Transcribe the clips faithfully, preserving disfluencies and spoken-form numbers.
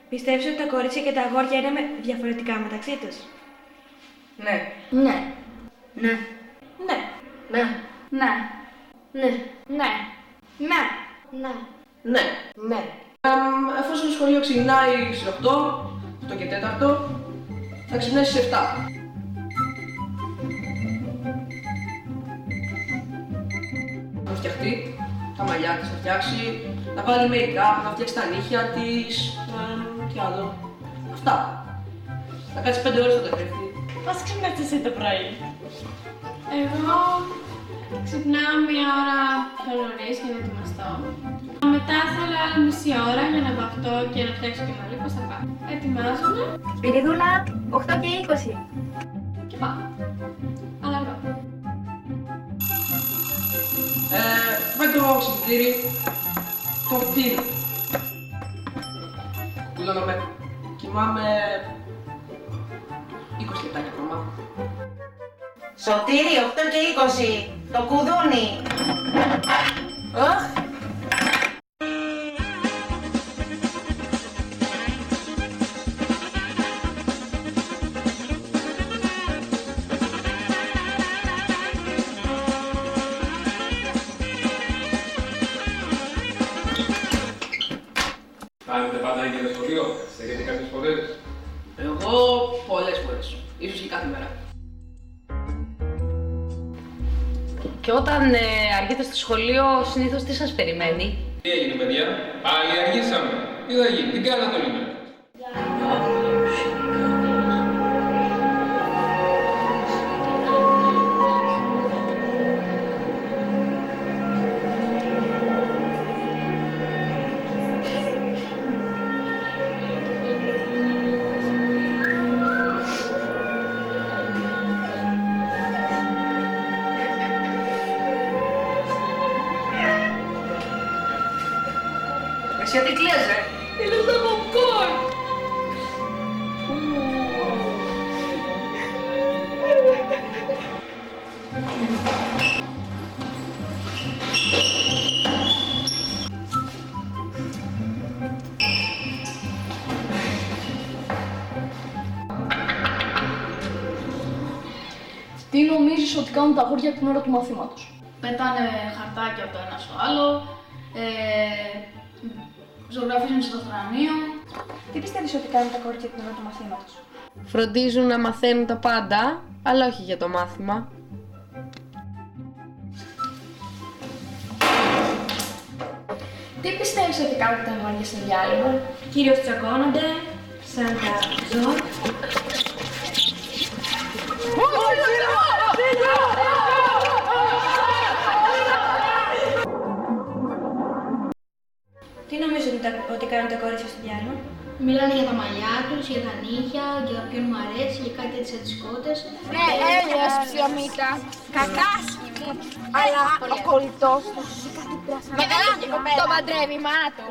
Πιστεύεις ότι τα κορίτσια και τα αγόρια είναι με- διαφορετικά μεταξύ τους? Ναι. Ναι. Ναι. Ναι. Ναι. Ναι. Ναι. Ναι. Ναι. Ναι. Ναι. Ναι. Εμ, εφόσον το σχολείο ξεκινάει στις οκτώ, οκτώ και τέταρτο, θα ξυπνήσεις στις επτά. Θα φτιαχτεί, τα μαλλιά της θα φτιάξει, να βάλει make-up, να φτιάξει τα νύχια της, εμ, τι άλλο. Αυτά. Θα κάτσει πέντε ώρες στο καθρέφτη. Πώς ξυπνάς εσύ το πρωί? Εγώ ξυπνάω μία ώρα πιο νωρίς για να ετοιμαστώ. Μετά θέλω άλλη μισή ώρα για να βαφτώ και να φτιάξω και μαλλί, πώς θα πάω. Ετοιμάζομαι Σπυριδούλα, οκτώ και είκοσι. και πάω. Αλλά αργά. Ε, πάει το ξυπνητήρι, το κτίριο. Κουκουλώνομαι. Κοιμάμαι είκοσι λεπτάκια ακόμα. Σωτήρι, οκτώ και είκοσι, το κουδούνι. Αχ! Κάνετε πάντα ίδια στο σχολείο, στέκετε κάποιες φορές. Εγώ πολλές φορές, ίσως και κάθε μέρα. Και όταν ε, αργείτε στο σχολείο, συνήθως τι σας περιμένει? Τι έγινε παιδιά, πάλι αργήσαμε. Τι θα γίνει, τι κάνατε όλη μέρα. Εσύ τι κλαις, ρε. Είναι το popcorn! Τι νομίζεις ότι κάνουν τα αγόρια την ώρα του μαθήματος? Πετάνε χαρτάκια από το ένα στο άλλο, ε, ζωγραφίζουν στο θρανείο. Τι πιστεύεις ότι κάνουν τα κορίτσια την ώρα του μαθήματος? Φροντίζουν να μαθαίνουν τα πάντα, αλλά όχι για το μάθημα. Τι πιστεύεις ότι κάνουν τα αγόρια στο διάλειμμα? Κυρίως τσακώνονται, σαν τα ζώα. Τι νομίζω ότι, τα, ότι κάνουν τα κορίτσια στο διάλειμμα? Μιλάνε για τα μαλλιά τους, για τα νύχια, για ποιον μου αρέσει, για κάτι έτσι αντισικότες. Ναι, έλεος ψιωμίτα. Κακάσχημη. Αλλά ο κολλητός του είχε κάτι πράσινο. Με καλά, το παντρεύει η μάνα του.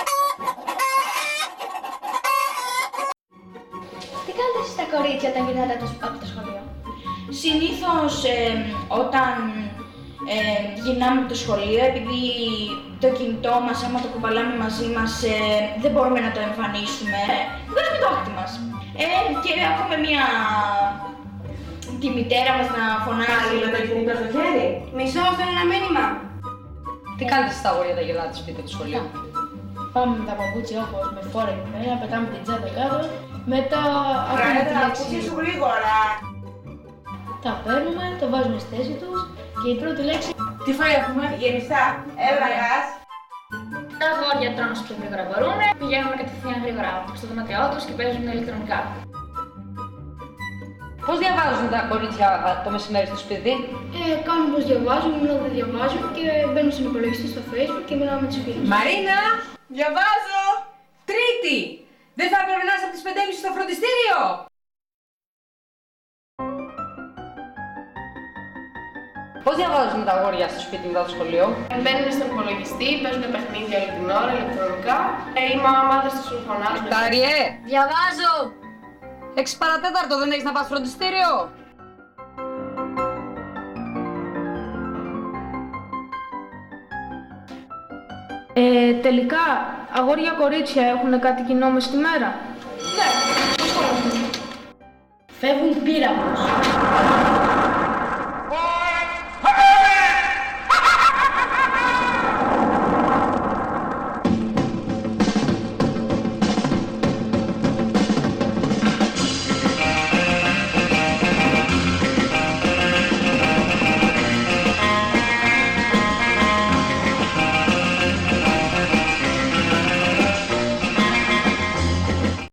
Τι κάνετε εσείς τα κορίτσια όταν γυρνάτε από το- από το σχολείο? Συνήθως ε, όταν ε, γυρνάμε από το σχολείο, επειδή το κινητό μας, άμα το κουβαλάμε μαζί μας, ε, δεν μπορούμε να το εμφανίσουμε, βγάζουμε το άκτη μας. Ε, και έχουμε μία... τη μητέρα μας να φωνάζει. Με τα κινητά στο χέρι. Μισό, θέλω ένα μήνυμα. Τι κάνετε στα αγόρια όταν γυρνάτε σπίτι από το σχολείο? Πάμε με τα παπούτσια όπως με φόρα εκεί πέρα, πετάμε την τσάντα κάτω, μετά ακούμε Κάνε τη τα λέξη. παπούτσια σου γρήγορα. Τα παίρνουμε, το βάζουμε στη θέση τους και η πρώτη λέξη. Τι φάει έχουμε. Γενιστά, έλα γας. Τα αγόρια τρώνε όσο πιο γρήγορα μπορούν, πηγαίνουν κατευθείαν γρήγορα στο δωμάτιό τους και παίζουν ηλεκτρονικά. Πώς διαβάζουν τα κορίτσια το μεσημέρι στο σπίτι? Ε, κάνουν πως διαβάζουν, ενώ δεν διαβάζουν και μπαίνουν στον υπολογιστή στο Facebook και μιλάμε με τους φίλους. Μαρίνα! Διαβάζω! Τρίτη! Δεν θα έπρεπε να είσαι από τις πέντε και μισή στο φροντιστήριο! Πώς διαβάζουν τα αγόρια στο σπίτι μετά το σχολείο? Μπαίνουν στον υπολογιστή, παίζουν παιχνίδια όλη την ώρα, ηλεκτρονικά. Ε, η μαμάδες τους φωνάζουν. Τάριε! Διαβάζω! Έξι παρατέταρτο, δεν έχεις να πας φροντιστήριο? Ε, τελικά αγόρια κορίτσια έχουν κάτι κοινό μες τη μέρα? Φεύγουν πύραυλος.